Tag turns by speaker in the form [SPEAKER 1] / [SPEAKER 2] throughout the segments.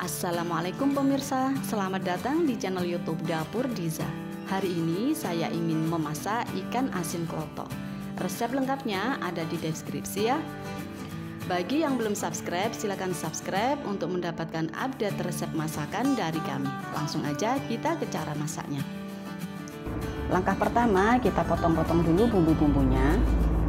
[SPEAKER 1] Assalamualaikum pemirsa, selamat datang di channel YouTube Dapur Diza. Hari ini saya ingin memasak ikan asin klotok. Resep lengkapnya ada di deskripsi ya. Bagi yang belum subscribe, silakan subscribe untuk mendapatkan update resep masakan dari kami. Langsung aja kita ke cara masaknya. Langkah pertama, kita potong-potong dulu bumbu-bumbunya.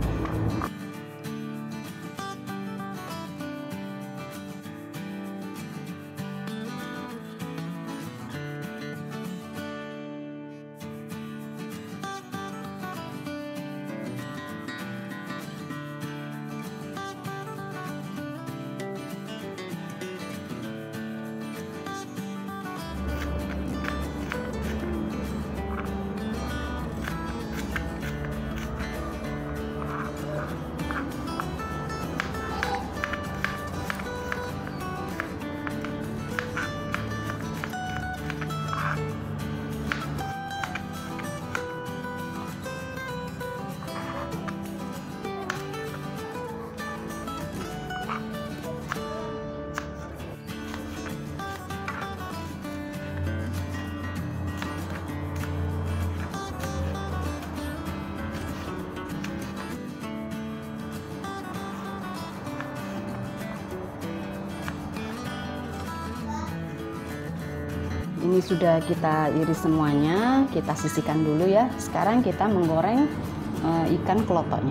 [SPEAKER 1] Ini sudah kita iris semuanya, kita sisihkan dulu ya. Sekarang kita menggoreng ikan kelotoknya.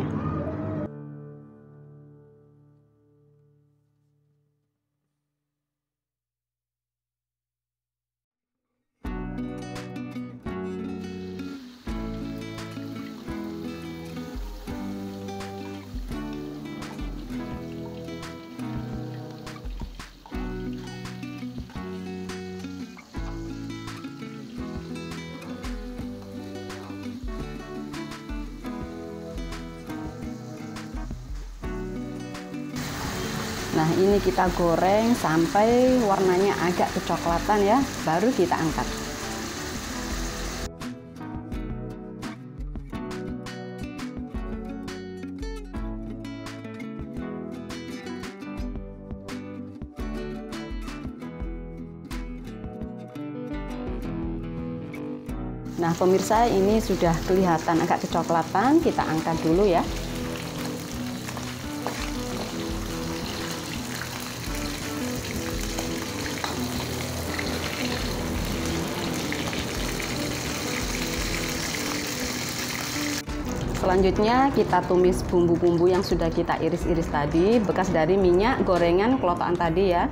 [SPEAKER 1] Nah, ini kita goreng sampai warnanya agak kecoklatan ya, baru kita angkat. Nah, pemirsa, ini sudah kelihatan agak kecoklatan, kita angkat dulu ya. Selanjutnya kita tumis bumbu-bumbu yang sudah kita iris-iris tadi, bekas dari minyak gorengan kelotokan tadi ya.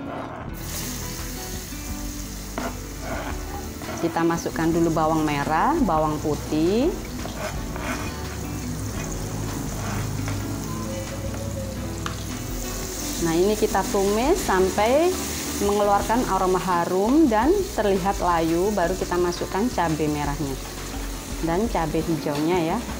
[SPEAKER 1] Kita masukkan dulu bawang merah, bawang putih. Nah, ini kita tumis sampai mengeluarkan aroma harum dan terlihat layu, baru kita masukkan cabai merahnya dan cabai hijaunya ya.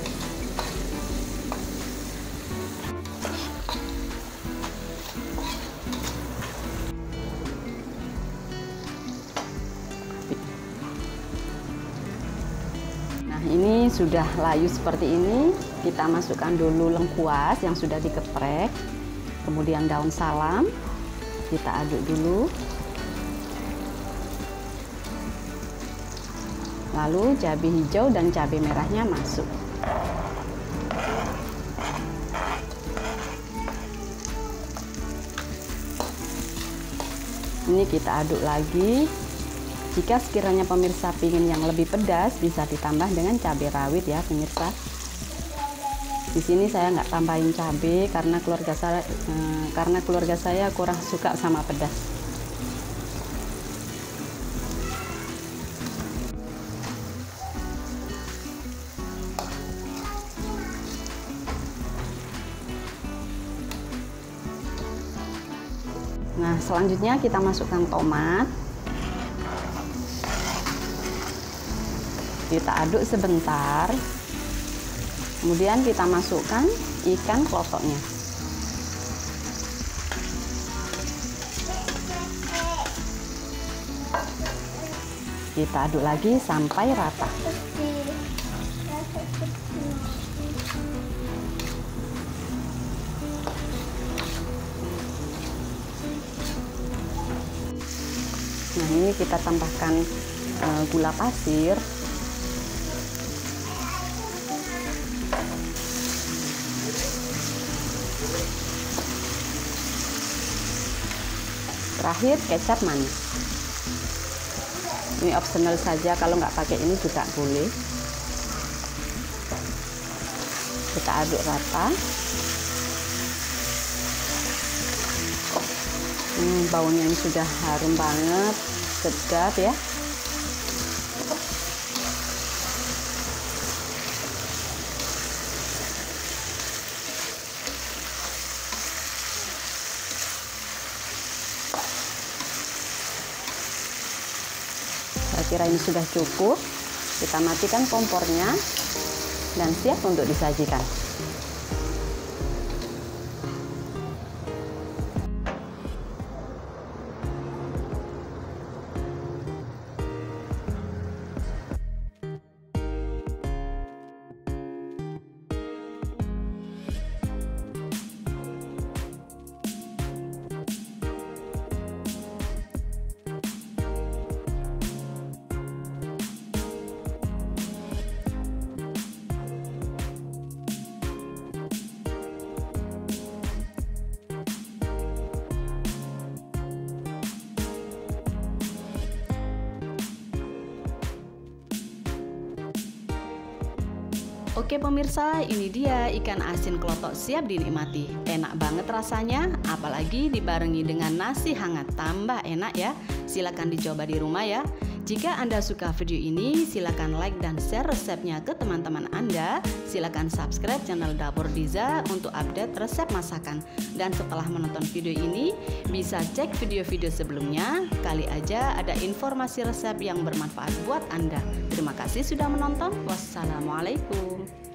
[SPEAKER 1] Ini sudah layu seperti ini, kita masukkan dulu lengkuas yang sudah dikeprek, kemudian daun salam, kita aduk dulu, lalu cabai hijau dan cabai merahnya masuk. Ini kita aduk lagi. Jika sekiranya pemirsa ingin yang lebih pedas, bisa ditambah dengan cabai rawit ya pemirsa. Di sini saya nggak tambahin cabai karena keluarga saya kurang suka sama pedas. Nah, selanjutnya kita masukkan tomat. Kita aduk sebentar, kemudian kita masukkan ikan kelotoknya. Kita aduk lagi sampai rata. Nah, ini kita tambahkan gula pasir. Terakhir kecap manis. Ini optional saja, kalau nggak pakai ini juga boleh. Kita aduk rata. Baunya ini sudah harum banget, sedap ya. Saya kira ini sudah cukup. Kita matikan kompornya dan siap untuk disajikan. Oke pemirsa, ini dia ikan asin klotok siap dinikmati. Enak banget rasanya, apalagi dibarengi dengan nasi hangat, tambah enak ya. Silakan dicoba di rumah ya. Jika Anda suka video ini, silakan like dan share resepnya ke teman-teman Anda. Silakan subscribe channel Dapur Diza untuk update resep masakan. Dan setelah menonton video ini, bisa cek video-video sebelumnya. Kali aja ada informasi resep yang bermanfaat buat Anda. Terima kasih sudah menonton. Wassalamualaikum.